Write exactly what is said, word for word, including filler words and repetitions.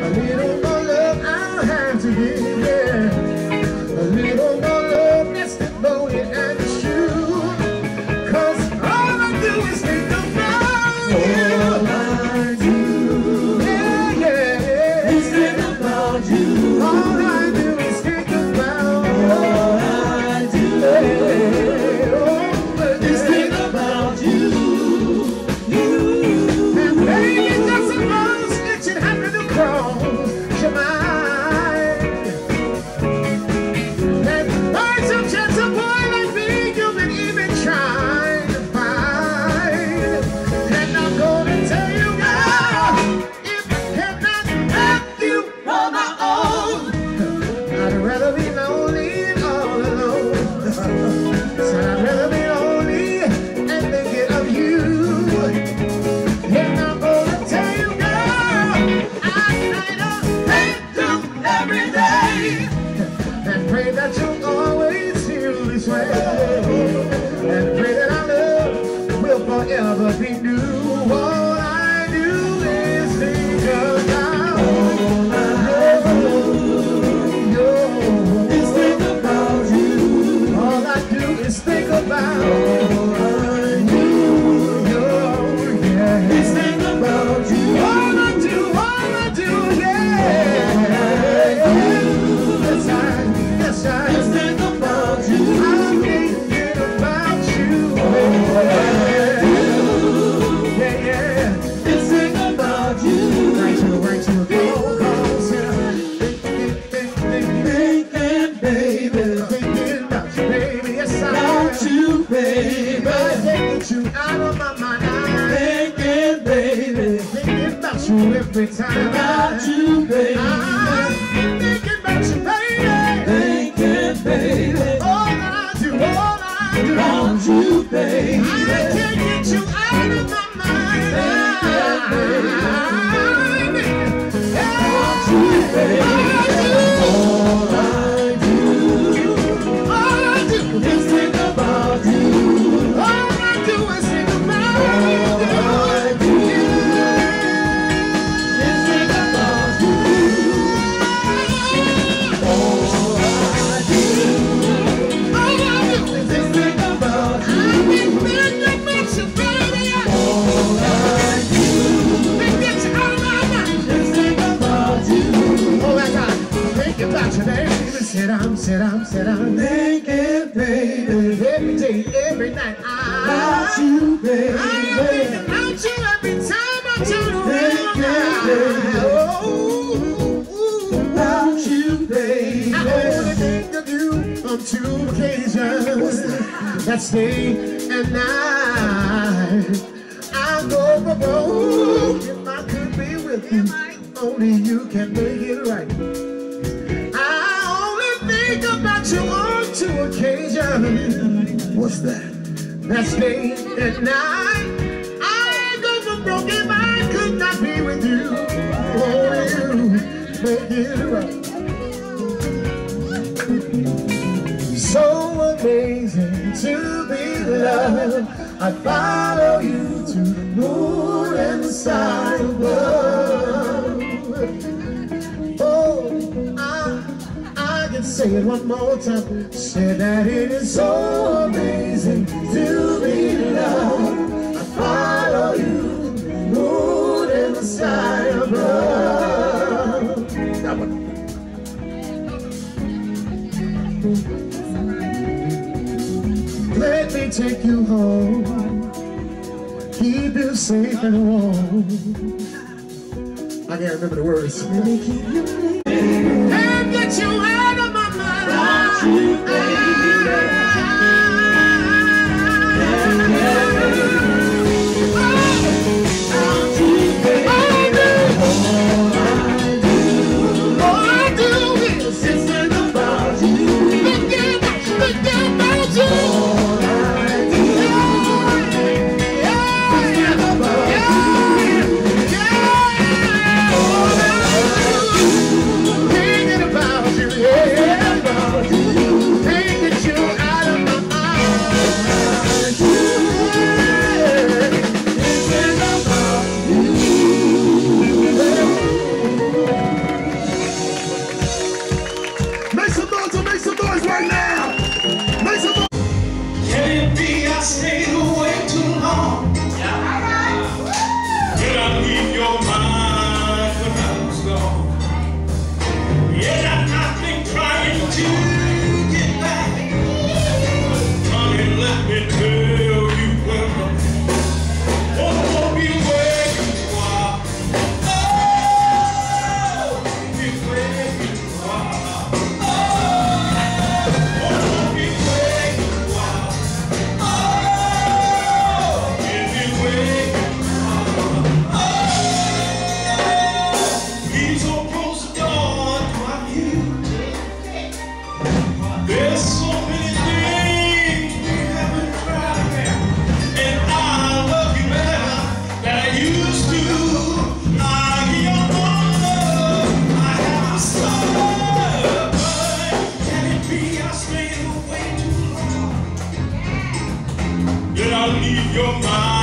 A little more love I'll have to give, yeah. A little more love that's devoted and true. Cause all I do is think about you. All I do, yeah, yeah, yeah, is think about you. All I do is think about you. All I do, yeah, oh, is think about you. You. And baby, that's the most that you happen to cross your mind. And find some gentle boy like me you've been even trying to find. And I'm gonna tell you now, if I cannot have you on my own, I'd rather be lonely and all alone. So I'd rather be lonely and thinking of you. And I'm gonna tell you now, I kind of hate you every day. And pray that you'll always feel this way. And pray that our love will forever be new. All I do is think about you. Is think about you. All I do is think about you. Yeah. Is think about you. All I do, all I do, yeah. Yes, I, yes, I is think about you. I'm thinking about you. Yeah, yeah. Is think about you. Right to, right to the phone calls. Think, think, think, thinking, baby. Thinking about you, baby. Yes, I about you, baby. I can't get you out of my mind. Thinking, baby. Thinking about you every time. About you, baby. I'm thinking about you, baby. Thinking, baby. All I do, all I do. About you, baby. I can't get you out of my mind. About you, baby. All I do, all I do is think about you. All I do is think about you. All I do is think about you. All I do, all I do is think about you. I've been thinking about you, baby. All I do, think that you out of my mind. Just think about you. Oh my God, thinking about you, baby. Sit down, sit down, sit down. Thinking, baby. Every day, every night. I about you, baby. I am thinking about you every time I turn around. Oh, about you, baby. I only think of you on two occasions. That's day and night. I go for broke if I could be with you. Only you can make it right. I only think about you on two occasions. What's that? That's day and night. I go for broke if I could not be with you. Only you make it right. So amazing to be loved. I follow you to the moon and the side above. Oh, I, I can say it one more time. Say that it is so amazing to be loved. I follow you to the moon and the sky above. That one. Let me take you home, keep you safe and warm. I can't remember the words. Let me keep you safe and get you out of my mind. Without you, baby. Thinking about you, yeah, about you. your mind.